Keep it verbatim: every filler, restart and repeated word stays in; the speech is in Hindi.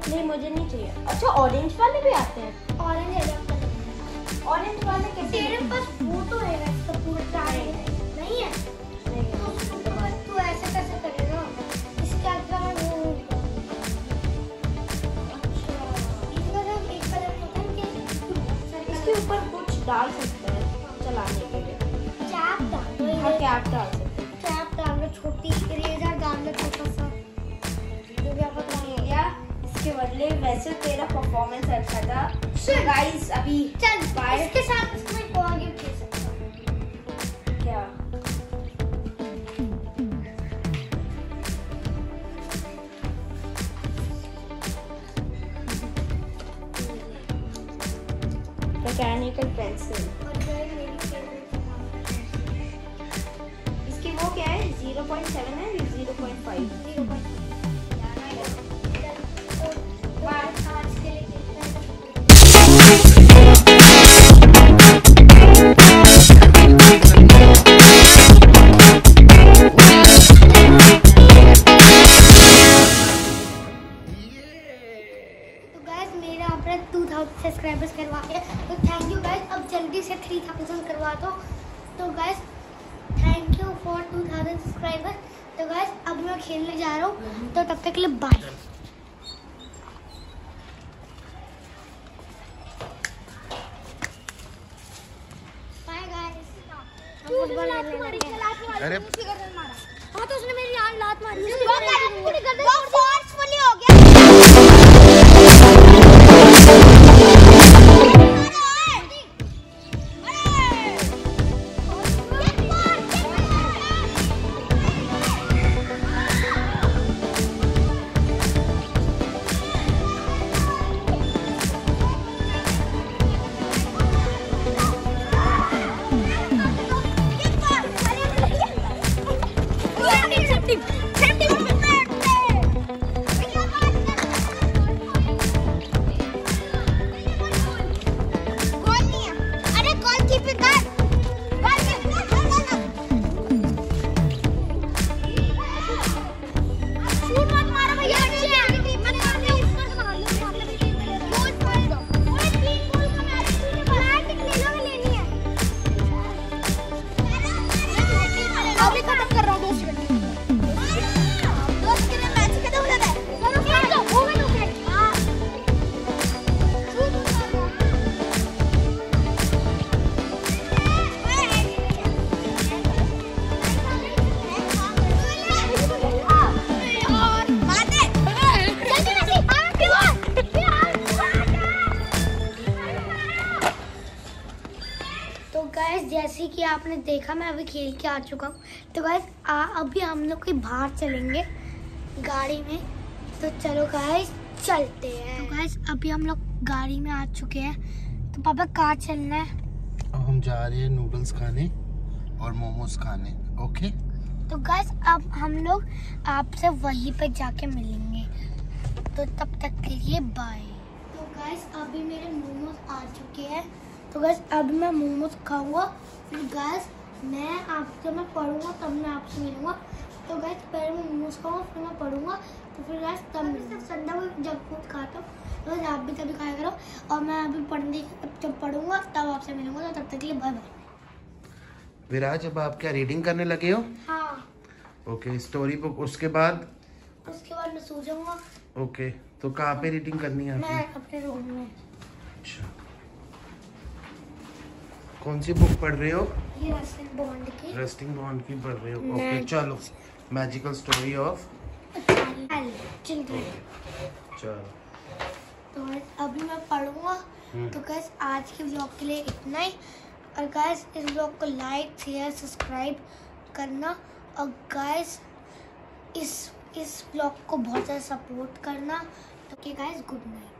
नहीं मुझे नहीं चाहिए। अच्छा ऑरेंज वाले भी आते हैं? ऑरेंज है, ऑरेंज वाले कैसे? तेरे पास फोटो है इसका पूरा ट्राई है नहीं है? नहीं तो तू ऐसे कैसे करेगा? इसके आगे मैं वो अच्छा इसका जब एक कलर होता है कि इसके ऊपर कुछ डाल सकते हैं चलाने के लिए। कैप डाल दो। हाँ कैप डाल सकते हैं। कैप डाल दो, छोटी इरेजर डाल दो छोटा सा, तो क्या पता है या इसके बदले वैसे तेरा परफॉर्मेंस अच्छा था। सो गाइस अभी चल बाय। इसके साथ इसमें कौन गिफ्ट दे सकता है? क्या मैकेनिकल पेंसिल। और जो है मेरी फेवरेट इसकी वो क्या है? ज़ीरो पॉइंट सेवन है या zero point five? Zero point five आज के लिए कितना है? तो गाइस मेरा आपने टू थाउज़ेंड सब्सक्राइबर्स करवा के, तो थैंक यू गाइस। अब जल्दी से थ्री थाउज़ेंड करवा दो। तो guys thank you for two thousand subscribers. तो गाइस अब मैं खेलने जा रहा हूँ, तो तब तक के लिए बाय। Bye guys. फुटबॉल खेलने लगे। अरे हाँ तो उसने मेरी यार लात मारी। वो फोर्सफुली हो गया। जैसे कि आपने देखा मैं अभी खेल के आ चुका हूँ। तो गाइस अभी हम लोग कहीं बाहर चलेंगे गाड़ी में, तो चलो गाइस चलते हैं। तो गाइस अभी हम लोग गाड़ी में आ चुके हैं। तो पापा कहाँ चलना है? हम जा रहे हैं नूडल्स खाने और मोमोज खाने। ओके तो गाइस अब हम लोग आपसे वहीं पे जाके मिलेंगे, तो तब तक के लिए बाय। तो गाइस अभी मेरे मोमोज आ चुके हैं। तो गाइस अब मैं मोमोज खाऊंगा, फिर गाइस मैं आपसे मैं पढ़ूंगा तब मैं आपसे मिलूंगा। तो गाइस पहले मैं मोमोज खाऊंगा फिर मैं पढ़ूंगा, तो फिर गाइस तब मैं संडे को जंक फूड खाता हूँ, तो गाइस आप भी तभी खाया करो। और मैं अभी पढ़ने जब पढ़ूंगा तब आपसे मिलूंगा, तो तब तक के लिए बाय बाय। विराज अब आप क्या रीडिंग करने लगे हो? हाँ ओके स्टोरी बुक। उसके बाद उसके बाद मैं सो जाऊंगा। ओके तो कहाँ पे रीडिंग करनी है मैं आपने? अपने रूम में। अच्छा कौन सी बुक पढ़ रहे हो? ये रस्टिंग बॉन्ड की रस्टिंग बॉन्ड की पढ़ रहे हो? ओके मैं- चलो मैजिकल स्टोरी ऑफ चिल्ड्रन। चलो तो गाइस अभी मैं पढ़ूंगा। तो गाइस आज के व्लॉग के लिए इतना ही। और गाइस इस व्लॉग को लाइक शेयर सब्सक्राइब करना, और गाइस इस इस व्लॉग को बहुत ज़्यादा सपोर्ट करना। तो गाइस गुड नाइट।